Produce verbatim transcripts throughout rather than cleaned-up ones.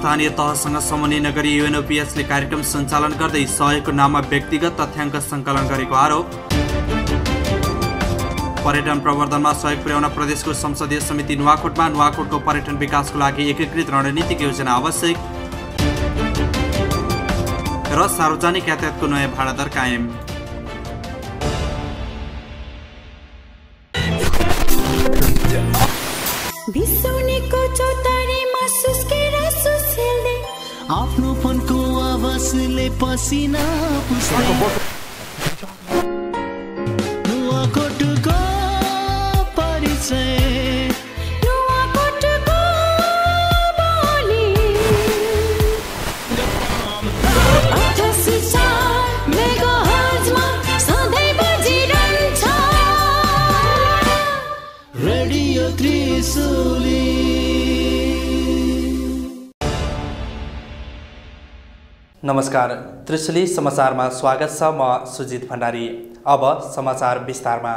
स्थानीय तहसँग समन्वय नगरी युएनओपीएसले कार्यक्रम सञ्चालन गर्दै सहयोगको नाममा व्यक्तिगत तथ्याङ्क सङ्कलन गरेको आरोप। पर्यटन प्रवर्धनमा सहयोग पुर्याउन प्रदेशको संसदीय समिति नुवाकोटमा नुवाकोटको पर्यटन विकासको लागि एकीकृत रणनीतिक योजना आवश्यक। र सार्वजनिक यातायातको नयाँ भाडा दर कायम। आफ्नो फनको आवाजले पसिना पुस्दै नुवाकोटको परिचय नुवाकोटको बोली अठासी चार मेगाहर्जमा सधैँ बजिरहन्छ रेडियो त्रिशुली। नमस्कार, त्रिशुली समाचारमा स्वागत छ। म सुजित भण्डारी। अब समाचार विस्तारमा।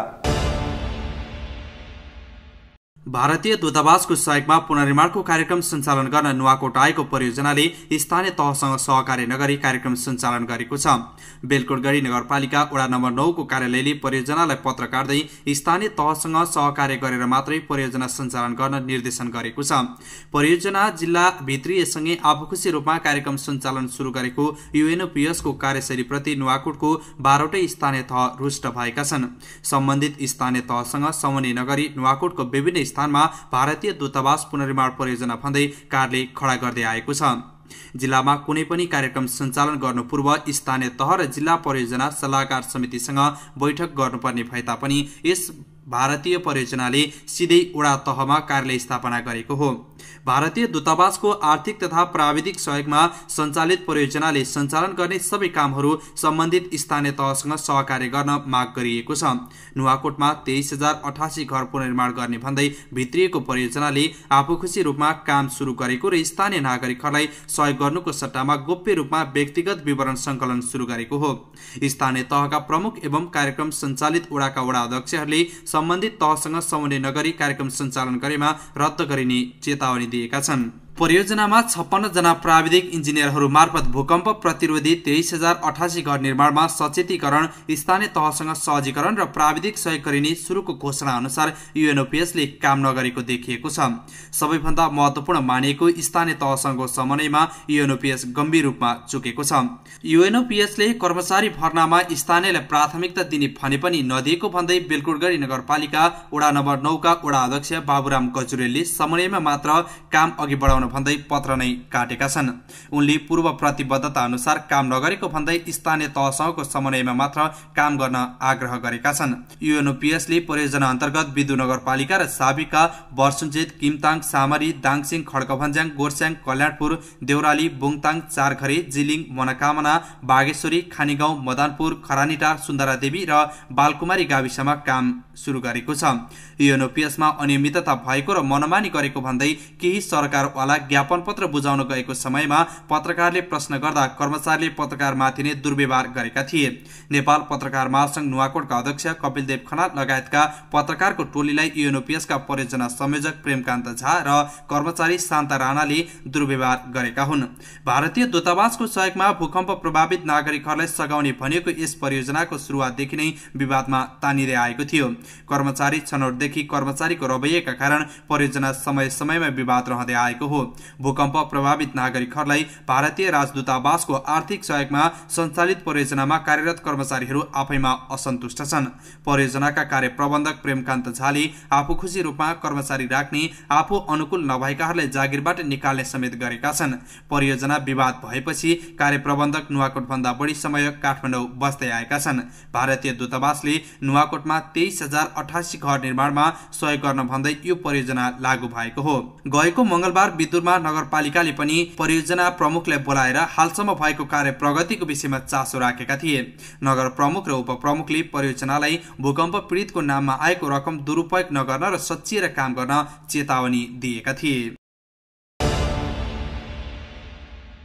भारतीय दूतावासको सहयोगमा पुनर्निर्माणको कार्यक्रम सञ्चालन गर्न नुवाकोट आएको परियोजनाले स्थानीय तहसँग सहकार्य नगरी कार्यक्रम सञ्चालन गरेको छ। बेलकोटगढी नगरपालिका वडा नम्बर नौ को कार्यालयले परियोजनालाई पत्र काट्दै स्थानीय तहसँग सहकार्य गरेर मात्रै परियोजना सञ्चालन गर्न निर्देशन गरेको छ। परियोजना जिल्ला भित्रियसँगै आफूखुसी रूपमा कार्यक्रम सञ्चालन सुरु गरेको युएनओपीएसको कार्यशैलीप्रति नुवाकोटको बाह्रवटै स्थानीय तह रुष्ट भएका छन्। सम्बन्धित स्थानीय तहसँग समन्वय नगरी नुवाकोटको विभिन्न स्थानमा भारतीय दूतावास पुनर्निर्माण परियोजना भन्दै कार्यालय खडा गर्दै आएको छ। जिल्लामा कुनै पनि कार्यक्रम सञ्चालन गर्नु पूर्व स्थानीय तह र जिल्ला परियोजना सल्लाहकार समितिसँग बैठक गर्नुपर्ने भए तापनि यस भारतीय परियोजनाले सिधै वडा तहमा कार्यालय स्थापना गरेको हो। भारतीय दूतावासको आर्थिक तथा प्राविधिक सहयोगमा सञ्चालित परियोजनाले सञ्चालन गर्ने सबै कामहरू सम्बन्धित स्थानीय तहसँग सहकार्य गर्न माग गरिएको छ। नुवाकोटमा तेइस हजार अठासी घर पुनर्निर्माण गर्ने भन्दै भित्रिएको परियोजनाले आफूखुसी रूपमा काम सुरु गरेको र स्थानीय नागरिकहरूलाई सहयोग गर्नुको सट्टामा गोप्य रूपमा व्यक्तिगत विवरण सङ्कलन सुरु गरेको हो। स्थानीय तहका प्रमुख एवं कार्यक्रम सञ्चालित वडाका वडा अध्यक्षहरूले सम्बन्धित तहसँग समन्वय नगरी कार्यक्रम सञ्चालन गरेमा रद्द गरिने चेतावनी दिएका छन्। परियोजनामा छप्पन्न जना प्राविधिक इन्जिनियरहरू मार्फत भूकम्प प्रतिरोधी तेइस हजार अठासी घर निर्माणमा सचेतीकरण, स्थानीय तहसँग सहजीकरण र प्राविधिक सहयोग गरिने सुरुको घोषणा अनुसार युएनओपीएसले काम नगरेको देखिएको छ। सबैभन्दा महत्त्वपूर्ण मानिएको स्थानीय तहसँगको समन्वयमा युएनओपीएस गम्भीर रूपमा चुकेको छ। युएनओपीएसले कर्मचारी भर्नामा स्थानीयलाई प्राथमिकता दिने भने पनि नदिएको भन्दै बेलकोटगढी नगरपालिका वडा नम्बर नौ का वडा अध्यक्ष बाबुराम गजुरेलले समन्वयमा मात्र काम अघि बढाउन भन्दै पत्र नै काटेका छन्। उनले पूर्व प्रतिबद्धता अनुसार काम नगरेको भन्दै स्थानीय तहसँगको समन्वयमा मात्र काम गर्न आग्रह गरेका छन्। युएनओपीएसले परियोजना अन्तर्गत विदु नगरपालिका र साबिका बर्सुन्चेत, किमताङ, सामरी, दाङसिङ, खड्कभन्ज्याङ, गोर्स्याङ, कल्याणपुर, देउराली, बुङताङ, चारखरे, जिलिङ, मनोकामना, बागेश्वरी, खानीगाउँ, मदनपुर, खरानीटार, सुन्दरादेवी र बालकुमारी गाविसमा काम सुरु गरेको छ। युएनओपीएसमा अनियमितता भएको र मनमानी गरेको भन्दै केही सरकारवाला ज्ञापन पत्र बुझाउन गएको समयमा पत्रकारले प्रश्न गर्दा कर्मचारीले पत्रकारमाथि नै दुर्व्यवहार गरेका थिए। नेपाल पत्रकार महासंघ नुवाकोटका अध्यक्ष कपिलदेव खनाल लगायतका पत्रकारको टोलीलाई युएनओपीएसका परियोजना संयोजक प्रेमकान्त झा र कर्मचारी शान्ता राणाले दुर्व्यवहार गरेका हुन्। भारतीय दूतावासको सहयोगमा भूकम्प प्रभावित नागरिकहरूलाई सघाउने भनेको यस परियोजनाको सुरुवातदेखि नै विवादमा तानिँदै आएको थियो। कर्मचारी छनौटदेखि कर्मचारीको रवैयाका कारण परियोजना समय समयमा विवाद रहँदै आएको हो। भूकम्प प्रभावित नागरिकहरूलाई भारतीय राजदूतावासको आर्थिक सहयोगमा सञ्चालित परियोजनामा कार्यरत कर्मचारीहरू आफैमा असन्तुष्ट छन्। परियोजनाका कार्य प्रबन्धक प्रेमकान्त झाले आफू खुसी रूपमा कर्मचारी राख्ने, आफू अनुकूल नभएकाहरूलाई जागिरबाट निकाल्ने समेत गरेका छन्। परियोजना विवाद भएपछि कार्य प्रबन्धक नुवाकोट भन्दा बढी समय काठमाडौँ बस्दै आएका छन्। भारतीय दूतावासले नुवाकोटमा तेइस हजार अठासी घर निर्माणमा सहयोग गर्न भन्दै यो परियोजना लागू भएको हो। गएको मंगलबार बितुरमा नगरपालिकाले पनि परियोजना प्रमुखलाई बोलाएर हालसम्म भएको कार्य प्रगतिको विषयमा चासो राखेका थिए। नगर प्रमुख र उपप्रमुखले परियोजनालाई भूकम्प पीडितको नाममा आएको रकम दुरुपयोग नगर्न र सच्चिएर काम गर्न चेतावनी दिएका थिए।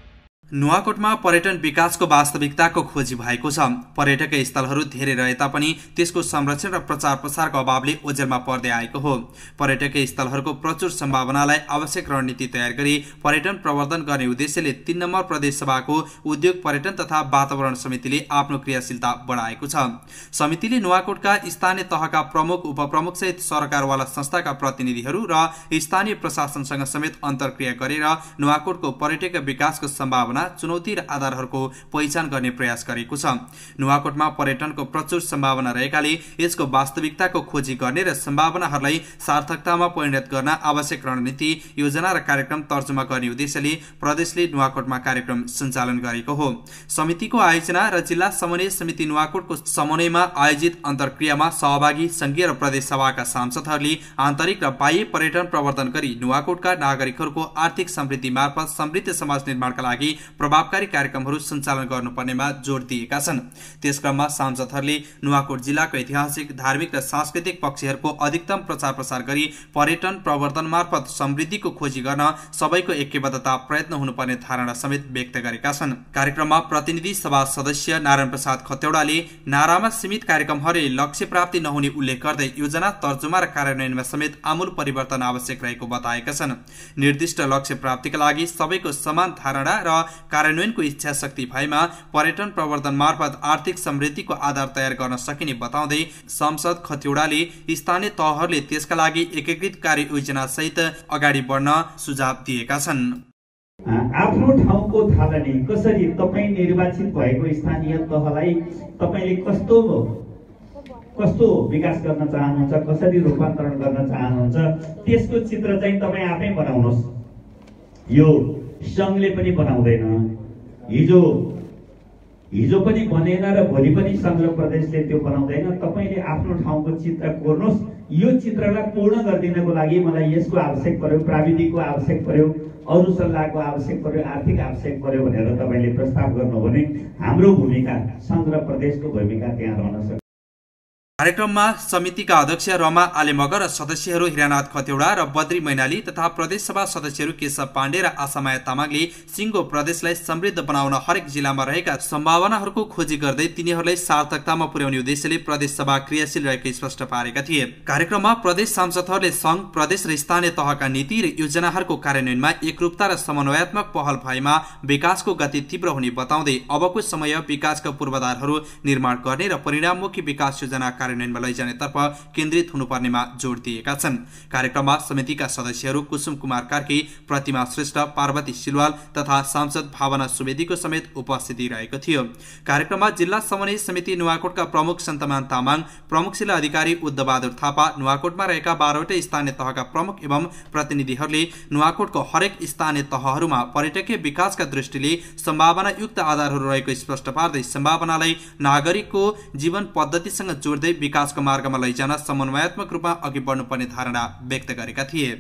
नुवाकोटमा पर्यटन विकासको वास्तविकताको खोजी भएको छ। पर्यटकीय स्थलहरू धेरै रहे तापनि त्यसको संरक्षण र प्रचार प्रसारको अभावले ओझेलमा पर्दै आएको हो। पर्यटकीय स्थलहरूको प्रचुर सम्भावनालाई आवश्यक रणनीति तयार गरी पर्यटन प्रवर्धन गर्ने उद्देश्यले तीन नम्बर प्रदेश सभाको उद्योग पर्यटन तथा वातावरण समितिले आफ्नो क्रियाशीलता बढाएको छ। समितिले नुवाकोटका स्थानीय तहका प्रमुख उपप्रमुख सहित सरकारवाला संस्थाका प्रतिनिधिहरू र स्थानीय प्रशासनसँग समेत अन्तर्क्रिया गरेर नुवाकोटको पर्यटकीय विकासको सम्भावना चुनौती र आधारहरूको पहिचान गर्ने प्रयास गरेको छ। नुवाकोटमा पर्यटनको प्रचुर सम्भावना रहेकाले यसको वास्तविकताको खोजी गर्ने र सम्भावनाहरूलाई सार्थकतामा परिणत गर्न आवश्यक रणनीति योजना र कार्यक्रम तर्जुमा गर्ने उद्देश्यले प्रदेशले नुवाकोटमा कार्यक्रम सञ्चालन गरेको हो। समितिको आयोजना र जिल्ला समन्वय समिति नुवाकोटको समन्वयमा आयोजित अन्तर्क्रियामा सहभागी संघीय र प्रदेश सभाका सांसदहरूले आन्तरिक र बाह्य पर्यटन प्रवर्धन गरी नुवाकोटका नागरिकहरूको आर्थिक समृद्धि मार्फत समृद्ध समाज निर्माणका लागि प्रभावकारी कार्यक्रमहरू सञ्चालन गर्नुपर्नेमा जोड दिएका छन्। त्यसक्रममा सांसदहरूले नुवाकोट जिल्लाको ऐतिहासिक, धार्मिक र सांस्कृतिक पक्षहरूको अधिकतम प्रचार प्रसार गरी पर्यटन प्रवर्धन मार्फत समृद्धिको खोजी गर्न सबैको ऐक्यबद्धता प्रयत्न हुनुपर्ने धारणा समेत व्यक्त गरेका छन्। कार्यक्रममा प्रतिनिधि सभा सदस्य नारायण प्रसाद खतेौडाले नारामा सीमित कार्यक्रमहरूले लक्ष्य प्राप्ति नहुने उल्लेख गर्दै योजना तर्जुमा र कार्यान्वयनमा समेत आमूल परिवर्तन आवश्यक रहेको बताएका छन्। निर्दिष्ट लक्ष्य प्राप्तिका लागि सबैको समान धारणा र कार्यान्वयनको इच्छा शक्ति भएमा पर्यटन प्रवर्धन मार्फत आर्थिक समृद्धिको आधार तयार गर्न सकिने बताउँदै सांसद खतेौडाले स्थानीय तहहरूले त्यसका लागि एकीकृत कार्ययोजना सहित अगाडि बढ्न सुझाव दिएका छन्। आफ्नो ठाउँको थालनी कसरी तपाई निर्वाचित भएको स्थानीय तहलाई तपाईले कस्तो कस्तो विकास गर्न चाहनुहुन्छ, कसरी रूपान्तरण गर्न चाहनुहुन्छ, त्यसको चित्र चाहिँ तपाई आफै बनाउनुहोस्। यो संघले पनि बनाउँदैन, हिजो हिजो पनि बनेन र भोलि पनि संघ र प्रदेशले त्यो बनाउँदैन। तपाईले आफ्नो ठाउँको चित्र कोर्नुहोस्। यो चित्रलाई पूर्ण गरिदिनको लागि मलाई यसको आवश्यक पर्यो, प्राविधिकको आवश्यक पर्यो, अरू सल्लाहको आवश्यक पर्यो, आर्थिक आवश्यक पर्यो भनेर तपाईले प्रस्ताव गर्नु भने हाम्रो भूमिका, संघ र प्रदेशको भूमिका त्यहाँ रहन सक्छ। कार्यक्रममा समितिका अध्यक्ष रमा आले मगर र सदस्यहरू हिरानाथ खतेौडा र बद्री मैनाली तथा प्रदेश सभा सदस्यहरू केशव पाण्डे र आशामाया तामाङले सिङ्गो प्रदेशलाई समृद्ध बनाउन हरेक जिल्लामा रहेका सम्भावनाहरूको खोजी गर्दै तिनीहरूलाई सार्थकतामा पुर्याउने उद्देश्यले प्रदेश सभा क्रियाशील रहेको स्पष्ट पारेका थिए। कार्यक्रममा प्रदेश सांसदहरूले संघ, प्रदेश र स्थानीय तहका नीति र योजनाहरूको कार्यान्वयनमा एकरूपता र समन्वयात्मक पहल भएमा विकासको गति तीव्र हुने बताउँदै अबको समय विकासका पूर्वाधारहरू निर्माण गर्ने र परिणाममुखी विकास योजना कार्यान्वयनमा लैजानेतर्फ केन्द्रित हुनुपर्नेमा जोड दिएका छन्। कार्यक्रममा समितिका सदस्यहरू कुसुम कुमार कार्की, प्रतिमा श्रेष्ठ, पार्वती सिलवाल तथा सांसद भावना सुवेदीको समेत उपस्थिति रहेको थियो। कार्यक्रममा जिल्ला समन्वय समिति नुवाकोटका प्रमुख सन्तमान तामाङ, प्रमुख जिल्ला अधिकारी उद्धबहादुर थापा, नुवाकोटमा रहेका बाह्रवटै स्थानीय तहका प्रमुख एवं प्रतिनिधिहरूले नुवाकोटको हरेक स्थानीय तहहरूमा पर्यटकीय विकासका दृष्टिले सम्भावनायुक्त आधारहरू रहेको स्पष्ट पार्दै सम्भावनालाई नागरिकको जीवन पद्धतिसँग जोड्दै विकासको मार्गमा लैजान समन्वयात्मक रूपमा अघि बढ्नुपर्ने धारणा व्यक्त गरेका थिए।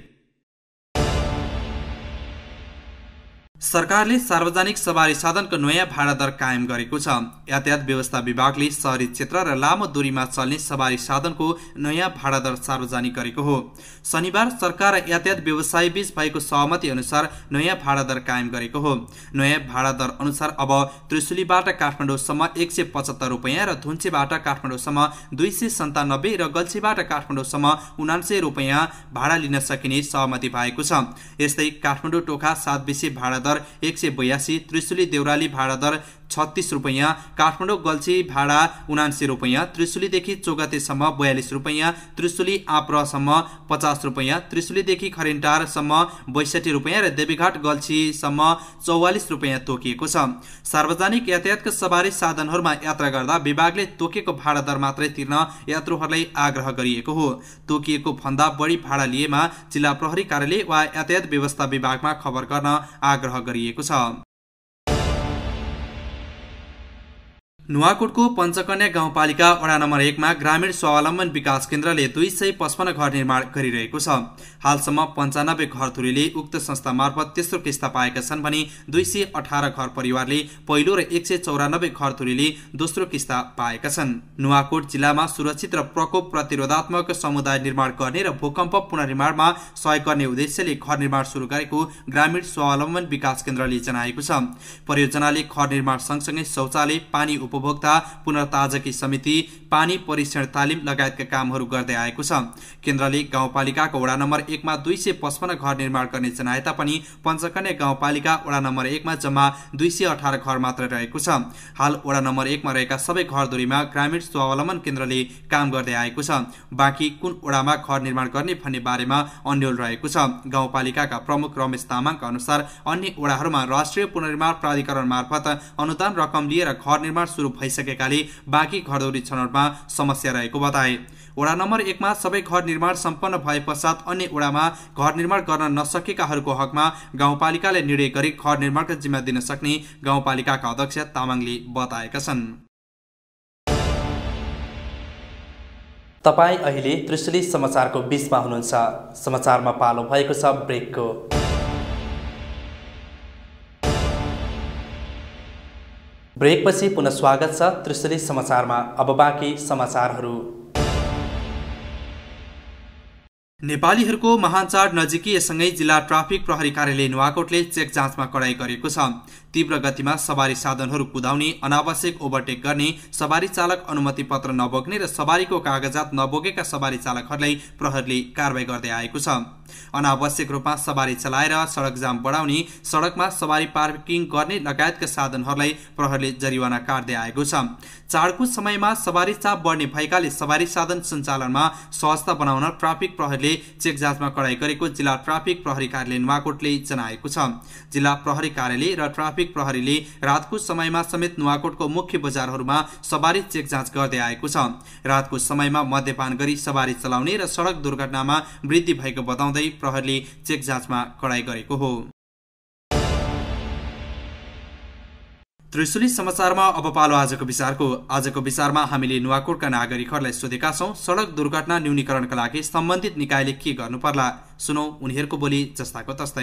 सरकारले सार्वजनिक सवारी साधनको नयाँ भाडा दर कायम गरेको छ। यातायात व्यवस्था विभागले शहरी क्षेत्र र लामो दूरीमा चल्ने सवारी साधनको नयाँ भाडा दर सार्वजनिक गरेको हो। शनिबार सरकार र यातायात व्यवसायी बीच भएको सहमति अनुसार नयाँ भाडा दर कायम गरेको हो। नयाँ भाडा दर अनुसार अब त्रिशुलीबाट काठमाडौँसम्म एक सय पचहत्तर रुपियाँ र धुन्चेबाट काठमाडौँसम्म दुई सय सन्तानब्बे र गल्छीबाट काठमाडौँसम्म उनान्सय रुपियाँ भाडा लिन सकिने सहमति भएको छ। यस्तै काठमाडौँ टोखा सात बिसे भाडा दर एक सय बयासी, त्रिशुली देउराली भाडा दर छत्तीस रुपियाँ, काठमाडौँ गल्छी भाडा उनासी रुपियाँ, त्रिशुलीदेखि चौगतेसम्म बयालिस रुपियाँ, त्रिशुली आप्रसम्म पचास रुपियाँ, त्रिशुलीदेखि खरिन्टारसम्म बैसठी रुपियाँ र देवीघाट गल्छीसम्म चौवालिस रुपियाँ तोकिएको छ। सार्वजनिक यातायातका सवारी साधनहरूमा यात्रा गर्दा विभागले तोकेको भाडा दर मात्रै तिर्न यात्रुहरूलाई आग्रह गरिएको हो। तोकिएको भन्दा बढी भाडा लिएमा जिल्ला प्रहरी कार्यालय वा यातायात व्यवस्था विभागमा खबर गर्न आग्रह गरिएको छ। नुवाकोटको पञ्चकन्या गाउँपालिका वडा नम्बर एकमा ग्रामीण स्वावलम्बन विकास केन्द्रले दुई सय पचपन्न घर निर्माण गरिरहेको छ। हालसम्म पन्चानब्बे घरधुरीले उक्त संस्था मार्फत तेस्रो किस्ता पाएका छन् भने दुई सय अठार घर परिवारले पहिलो र एक सय चौरानब्बे घरधुरीले दोस्रो किस्ता पाएका छन्। नुवाकोट जिल्लामा सुरक्षित र प्रकोप प्रतिरोधात्मक समुदाय निर्माण गर्ने र भूकम्प पुनर्निर्माणमा सहयोग गर्ने उद्देश्यले घर निर्माण सुरु गरेको ग्रामीण स्वावलम्बन विकास केन्द्रले जनाएको छ। परियोजनाले घर निर्माण सँगसँगै शौचालय, पानी उपभोक्ता पुनर्ताजकी समिति, पानी परीक्षण तालिम लगायतका कामहरू गर्दै आएको छ। केन्द्रले गाउँपालिकाको वडा नम्बर एकमा दुई सय पचपन्न घर निर्माण गर्ने जनाए तापनि पञ्चकन्या गाउँपालिका वडा नम्बर एकमा जम्मा दुई सय अठार घर मात्र रहेको छ। हाल वडा नम्बर एकमा रहेका सबै घरधुरीमा ग्रामीण स्वावलम्बन केन्द्रले काम गर्दै आएको छ। बाँकी कुन वडामा घर निर्माण गर्ने भन्ने बारेमा अन्यल रहेको छ। गाउँपालिकाका प्रमुख रमेश तामाङका अनुसार अन्य वडाहरूमा राष्ट्रिय पुनर्निर्माण प्राधिकरण मार्फत अनुदान रकम लिएर घर निर्माण सुरु भइसकेकाले बाँकी घरधुरी छनौटमा समस्या रहेको बताए। वडा नम्बर एकमा सबै घर निर्माण सम्पन्न भए पश्चात अन्य वडामा घर निर्माण गर्न नसकेकाहरूको हकमा गाउँपालिकाले निर्णय गरी घर निर्माणका जिम्मा दिन सक्ने गाउँपालिकाका अध्यक्ष तामाङले बताएका छन्। तपाईँ अहिले त्रिशुली समाचारको बीचमा हुनुहुन्छ। समाचारमा पालो भएको छ ब्रेकको। ब्रेकपछि पुनः स्वागत छ त्रिशुली समाचारमा। अब बाँकी समाचारहरू। नेपालीहरूको महान चाड नजिकिएसँगै जिल्ला ट्राफिक प्रहरी कार्यालय नुवाकोटले चेक जाँचमा कडाई गरेको छ। तीव्र गतिमा सवारी साधनहरू कुदाउने, अनावश्यक ओभरटेक गर्ने, सवारी चालक अनुमति पत्र नबोक्ने र सवारीको कागजात नबोकेका सवारी चालकहरूलाई प्रहरीले कारबाही गर्दै आएको छ। अनावश्यक रूपमा सवारी चलाएर सडक जाम बढाउने, सडकमा सवारी पार्किङ गर्ने लगायतका साधनहरूलाई प्रहरीले जरिवाना काट्दै आएको छ। चाडको समयमा सवारी चाप बढ्ने भएकाले सवारी साधन सञ्चालनमा सहजता बनाउन ट्राफिक प्रहरीले चेक जाँचमा कडाई गरेको जिल्ला ट्राफिक प्रहरी कार्यालय नुवाकोटले जनाएको छ। जिल्ला प्रहरी कार्यालय र ट्राफिक प्रहरीले रातको समयमा समेत नुवाकोटको मुख्य बजारहरूमा सवारी चेक जाँच गर्दै आएको छ। रातको समयमा मद्यपान गरी सवारी चलाउने र सडक दुर्घटनामा वृद्धि भएको बताउँदै प्रहरीले चेक जाँचमा कडाई गरेको हो। त्रिशुली समाचारमा अब पालो आजको विचारको। आजको विचारमा हामीले नुवाकोटका नागरिकहरूलाई सोधेका छौं, सडक दुर्घटना न्यूनीकरणका लागि सम्बन्धित निकायले के गर्नु पर्ला? सुनौ उनीहरूको बोली जस्ताको तस्तै।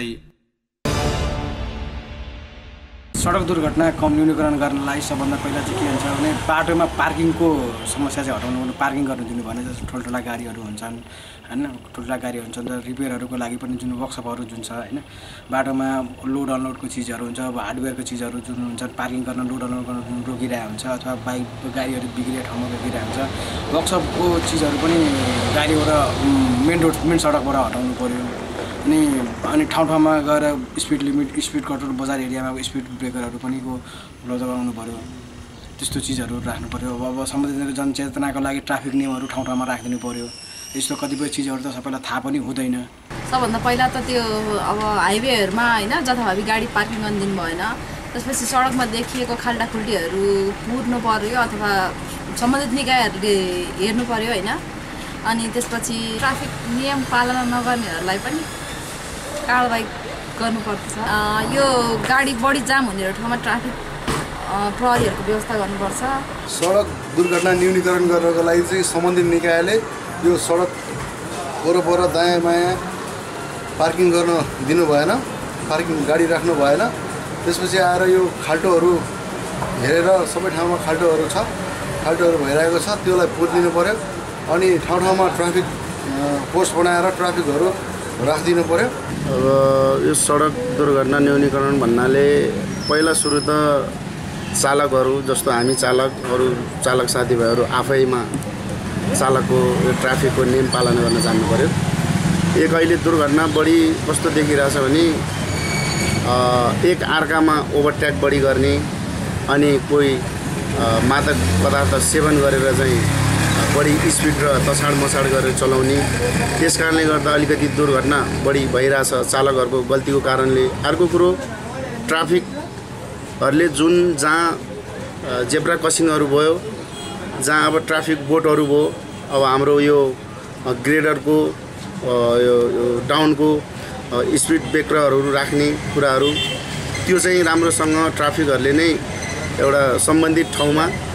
सडक दुर्घटना कम न्यूनीकरण गर्नलाई सबभन्दा पहिला चाहिँ के हुन्छ भने बाटोमा पार्किङको समस्या चाहिँ हटाउनु पर्ने, पार्किङ गर्नु दिनु भने जस्तो ठुल्ठुला गाडीहरू हुन्छन् हैन, ठुल्ठुला गाडीहरू हुन्छन् र रिपेयरहरूको लागि पनि जुन वर्कसपहरू जुन छ हैन, बाटोमा लोड अनलोडको चिजहरू हुन्छ, अब हार्डवेयरको चिजहरू जुन हुन्छ पार्किङ गर्न लोड अनलोड गर्न रोकिरहेको हुन्छ अथवा बाइक गाडीहरू बिग्रिएको ठाउँमा रोकिरहेको हुन्छ। वर्कसपको चिजहरू पनि गाडीबाट मेन रोड मेन सडकबाट हटाउनु पर्यो। अनि अनि ठाउँ ठाउँमा गएर स्पिड लिमिट, स्पिड कन्ट्रोल, बजार एरियामा स्पिड ब्रेकरहरू पनि को उपलब्ध गराउनु पर्यो। त्यस्तो चिजहरू राख्नु पर्यो। अब सम्बन्धित जनचेतनाको लागि ट्राफिक नियमहरू ठाउँ ठाउँमा राखिदिनु पर्यो। यस्तो कतिपय चिजहरू त सबैलाई थाहा पनि हुँदैन। सबभन्दा पहिला त त्यो अब हाइवेहरूमा होइन जथाभावी गाडी पार्किङ गर्न दिनु भएन। त्यसपछि सडकमा देखिएको खाल्टाखुल्टीहरू पुर्नु पर्यो अथवा सम्बन्धित निकायहरूले हेर्नु पर्यो होइन। अनि त्यसपछि ट्राफिक नियम पालना नगर्नेहरूलाई पनि कारबाही गर्नुपर्छ। यो गाडी बढी जाम हुने ठाउँमा ट्राफिक प्रहरीहरूको व्यवस्था गर्नुपर्छ। सडक दुर्घटना न्यूनीकरण गर्नको लागि चाहिँ सम्बन्धित निकायले यो सडक वरपर दायाँ बायाँ पार्किङ गर्न दिनु भएन, पार्किङ गाडी राख्नु भएन। त्यसपछि आएर यो खाल्टोहरू हेरेर सबै ठाउँमा खाल्टोहरू छ, खाल्टोहरू भइरहेको छ, त्यसलाई पुरिदिनु पर्यो। अनि ठाउँ ठाउँमा ट्राफिक पोस्ट बनाएर ट्राफिकहरू राखिदिनु पर्यो। अब यो सडक दुर्घटना न्यूनीकरण भन्नाले पहिला सुरु त चालकहरू जस्तो हामी चालकहरू चालक साथीभाइहरू आफैमा चालकको यो ट्राफिकको नियम पालना गर्न जान्नु पर्यो। एक अहिले दुर्घटना बढी कस्तो देखिरहेछ भने एक अर्कामा ओभरटेक बढी गर्ने, अनि कोही मादक पदार्थ सेवन गरेर चाहिँ बढी स्पिड र तछाड मछाड गरेर चलाउने। त्यस कारणले गर्दा अलिकति दुर्घटना बढी भइरहेछ चालकहरूको गल्तीको कारणले। अर्को कुरो ट्राफिकहरूले जुन जहाँ जेब्रा क्रसिङहरू भयो, जहाँ अब ट्राफिक बोर्डहरू भयो, अब हाम्रो यो ग्रेडरको यो डाउनको स्पिड ब्रेकरहरू राख्ने कुराहरू त्यो चाहिँ राम्रोसँग ट्राफिकहरूले नै एउटा सम्बन्धित ठाउँमा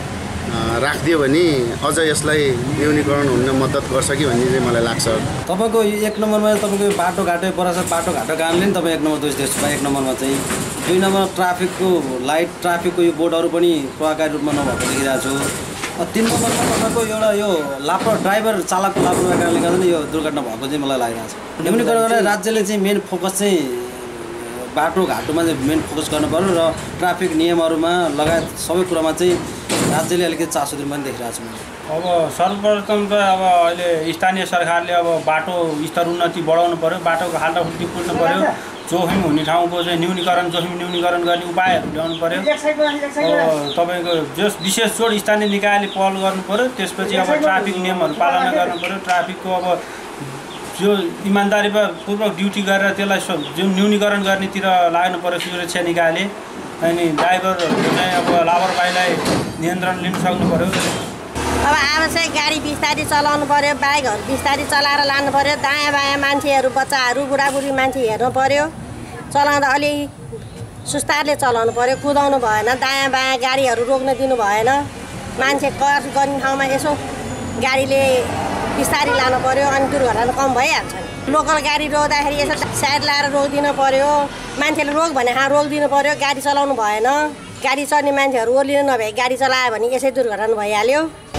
राखिदियो भने अझ यसलाई न्यूनीकरण हुन मद्दत गर्छ कि भन्ने चाहिँ मलाई लाग्छ। तपाईँको एक नम्बरमा तपाईँको बाटोघाटो पराछ बाटोघाटो कारणले नि तपाईँ एक नम्बर दोष दिएको एक नम्बरमा चाहिँ। दुई नम्बर ट्राफिकको लाइट ट्राफिकको यो बोर्डहरू पनि प्रभावकारी रूपमा नभएको देखिरहेको छु। तिन नम्बरमा तपाईँको एउटा यो लापर ड्राइभर चालकको लापरवाही कारणले गर्दा नि यो दुर्घटना भएको चाहिँ मलाई लागिरहेको छ। न्यूनीकरण गरेर राज्यले चाहिँ मेन फोकस चाहिँ बाटोघाटोमा चाहिँ मेन फोकस गर्नु पर्यो र ट्राफिक नियमहरूमा लगायत सबै कुरामा चाहिँ राज्यले अलिकति चासो दिनु पनि देखिरहेको छु। अब सर्वप्रथम त अब अहिले स्थानीय सरकारले अब बाटो स्तर उन्नति बढाउनु पऱ्यो, बाटोको खाल्डाखुल्टी पुर्नु पऱ्यो, जोखिम हुने ठाउँको चाहिँ न्यूनीकरण जोखिम न्यूनीकरण गर्ने उपायहरू ल्याउनु पऱ्यो। तपाईँको जस विशेष जोड स्थानीय निकायले पहल गर्नु पऱ्यो। त्यसपछि अब ट्राफिक नियमहरू पालना गर्नु पऱ्यो। ट्राफिकको अब जो इमान्दारीपूर्वक ड्युटी गरेर त्यसलाई जुन न्यूनीकरण गर्नेतिर लाग्नु पऱ्यो सुरक्षा निकायले। अनि ड्राइभरहरू चाहिँ अब लापरवाहीलाई नियन्त्रण लिन सक्नु पऱ्यो। अब आवश्यक गाडी बिस्तारी चलाउनु पऱ्यो, बाइकहरू बिस्तारी चलाएर लानु पऱ्यो। दायाँ बायाँ मान्छेहरू बच्चाहरू बुढाबुढी मान्छे हेर्नु पऱ्यो। चलाउँदा अलि सुस्तारले चलाउनु पऱ्यो, कुदाउनु भएन। दायाँ बायाँ गाडीहरू रोक्न दिनु भएन। मान्छे क्रस गर्ने ठाउँमा यसो गाडीले बिस्तारी लानु पऱ्यो अनि दुर्घटना कम भइहाल्छ। लोकल गाडी रोक्दाखेरि यसो साइड लाएर रोकिदिनु पऱ्यो। मान्छेले रोक भने हाँ रोकिदिनु पऱ्यो। गाडी चलाउनु भएन। गाडी चढ्ने मान्छेहरू ओर्लिनु नभए गाडी चलायो भने यसै दुर्घटना भइहाल्यो।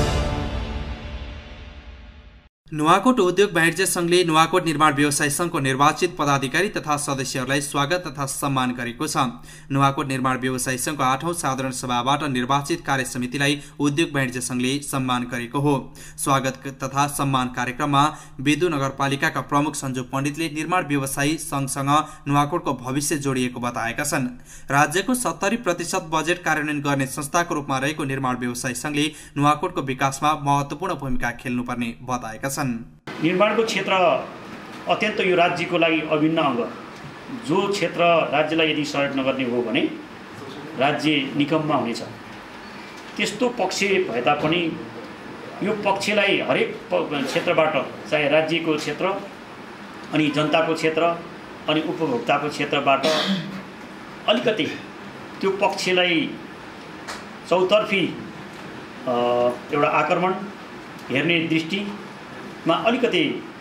नुवाकोट उद्योग वाणिज्य संघले नुवाकोट निर्माण व्यवसाय संघको निर्वाचित पदाधिकारी तथा सदस्यहरूलाई स्वागत तथा सम्मान गरेको छ। नुवाकोट निर्माण व्यवसाय संघको आठौं साधारण सभाबाट निर्वाचित कार्य समितिलाई उद्योग वाणिज्य संघले सम्मान गरेको हो। स्वागत तथा सम्मान कार्यक्रममा बेदु नगरपालिकाका प्रमुख सञ्जु पण्डितले निर्माण व्यवसायी संघसँग नुवाकोटको भविष्य जोडिएको बताएका छन्। राज्यको सत्तरी प्रतिशत बजेट कार्यान्वयन गर्ने संस्थाको रूपमा रहेको निर्माण व्यवसाय संघले नुवाकोटको विकासमा महत्वपूर्ण भूमिका खेल्नुपर्ने बताएका छन्। निर्माणको क्षेत्र अत्यन्त यो राज्यको लागि अभिन्न अङ्ग। जो क्षेत्र राज्यलाई यदि सहयोग नगर्ने हो भने राज्य निकममा हुनेछ। त्यस्तो पक्ष भए तापनि यो पक्षलाई हरेक क्षेत्रबाट चाहे राज्यको क्षेत्र अनि जनताको क्षेत्र अनि उपभोक्ताको क्षेत्रबाट अलिकति त्यो पक्षलाई चौतर्फी एउटा आक्रमण हेर्ने दृष्टिमा अलिकति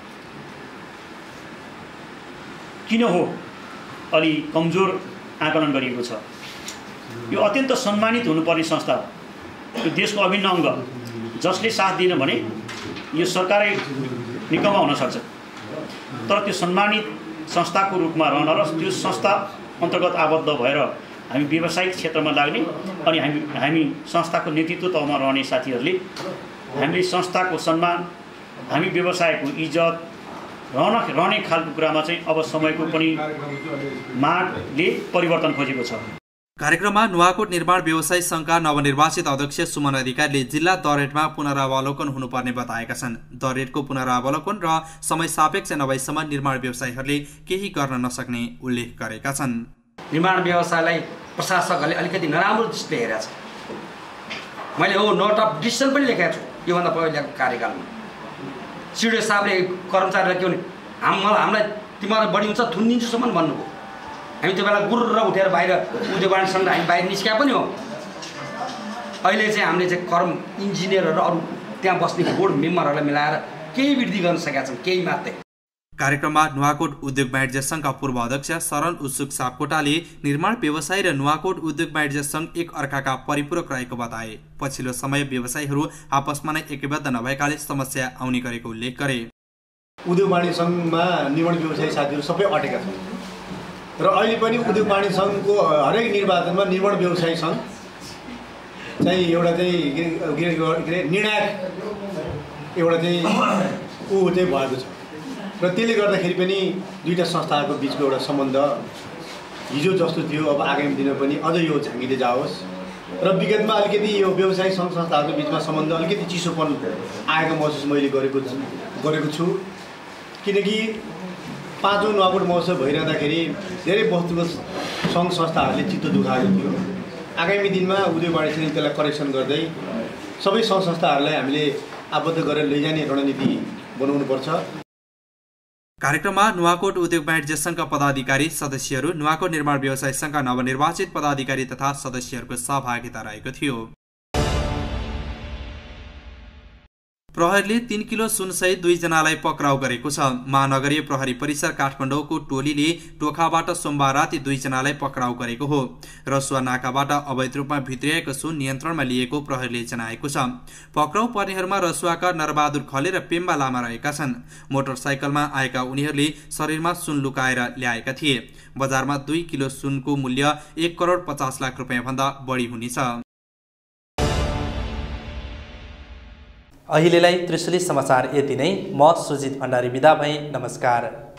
किन हो अलि कमजोर आकलन गरिएको छ। यो अत्यन्त सम्मानित हुनुपर्ने संस्था हो। यो देशको अभिन्न अङ्ग जसले साथ दिन भने यो सरकारै निकममा हुन सक्छ। तर त्यो सम्मानित संस्थाको रूपमा रहन र त्यो संस्था अन्तर्गत आबद्ध भएर हामी व्यावसायिक क्षेत्रमा लाग्ने अनि हामी हामी संस्थाको नेतृत्व तहमा रहने साथीहरूले हामीले संस्थाको सम्मान हामी व्यवसायको इज्जत रहन रहने खालको कुरामा चाहिँ अब समयको पनि मागले परिवर्तन खोजेको छ। कार्यक्रममा नुवाकोट निर्माण व्यवसाय संघका नवनिर्वाचित अध्यक्ष सुमन अधिकारीले जिल्ला दरेटमा पुनरावलोकन हुनुपर्ने बताएका छन्। दरेटको पुनरावलोकन र समय सापेक्ष नभएसम्म निर्माण व्यवसायीहरूले केही गर्न नसक्ने उल्लेख गरेका छन्। निर्माण व्यवसायलाई प्रशासकहरूले अलिकति नराम्रो दृष्टिले हेरेका छन्। मैले हो नोट अफ डिसिसन पनि लेखेको छु योभन्दा पहिलाको कार्यकालमा। सिडिओ साहबले कर्मचारीलाई के भने हाम मलाई हामीलाई तिमीलाई बढी हुन्छ थुनिदिन्छुसम्म भन्नुभयो। हामी त्यो बेला गुर्र उठेर बाहिर उद्योग वाणिज्यसँग हामी बाहिर निस्किया पनि हो। अहिले चाहिँ हामीले चाहिँ कर्म इन्जिनियरहरू अरू त्यहाँ बस्ने बोर्ड मेम्बरहरूलाई मिलाएर केही वृद्धि गर्न सकेका छौँ, केही मात्रै। कार्यक्रममा नुवाकोट उद्योग वाणिज्य संघका पूर्व अध्यक्ष शरण उत्सुक सापकोटाले निर्माण व्यवसाय र नुवाकोट उद्योग वाणिज्य संघ एक अर्काका परिपूरक रहेको बताए। पछिल्लो समय व्यवसायीहरू आपसमा नै एकबद्ध नभएकाले समस्या आउने गरेको उल्लेख गरे। उद्योग वाणिज्य संघमा निर्माण व्यवसायी साथीहरू सबै अटेका छन् र अहिले पनि उद्योग वाणिज्य संघको हरेक निर्वाचनमा निर्माण व्यवसायी सङ्घ चाहिँ एउटा चाहिँ के अरे निर्णायक एउटा चाहिँ ऊ चाहिँ भएको छ र त्यसले गर्दाखेरि पनि दुईवटा संस्थाहरूको बिचको एउटा सम्बन्ध हिजो जस्तो थियो अब आगामी दिनमा पनि अझ यो झाँगिँदै जाओस् र विगतमा अलिकति यो व्यवसायी सङ्घ संस्थाहरूको बिचमा सम्बन्ध अलिकति चिसोपन आएको महसुस मैले गरेको गरेको छु। किनकि पाँचौँ नुवाकोट महोत्सव भइरहँदाखेरि धेरै वस्तुगत सङ्घ संस्थाहरूले चित्त दुखाएको थियो। आगामी दिनमा उद्योग वाणिज्य त्यसलाई करेक्सन गर्दै सबै सङ्घ संस्थाहरूलाई हामीले आबद्ध गरेर लैजाने रणनीति बनाउनुपर्छ। कार्यक्रममा नुवाकोट उद्योग वाणिज्य संघका पदाधिकारी सदस्यहरू, नुवाकोट निर्माण व्यवसाय संघका नवनिर्वाचित पदाधिकारी तथा सदस्यहरूको सहभागिता रहेको थियो। प्रहरीले तीन किलो सुनसहित दुईजनालाई पक्राउ गरेको छ। महानगरीय प्रहरी परिसर काठमाडौँको टोलीले टोखाबाट सोमबार राति दुईजनालाई पक्राउ गरेको हो। रसुवा नाकाबाट अवैध रूपमा भित्रिएको सुन नियन्त्रणमा लिएको प्रहरीले जनाएको छ। पक्राउ पर्नेहरूमा रसुवाका नरबहादुर खले र पेम्बा लामा रहेका छन्। मोटरसाइकलमा आएका उनीहरूले शरीरमा सुन लुकाएर ल्याएका थिए। बजारमा दुई किलो सुनको मूल्य एक करोड पचास लाख रुपियाँ भन्दा बढी हुनेछ। अहिलेलाई त्रिशुली समाचार यति नै। म सुजित भण्डारी बिदा भएँ। नमस्कार।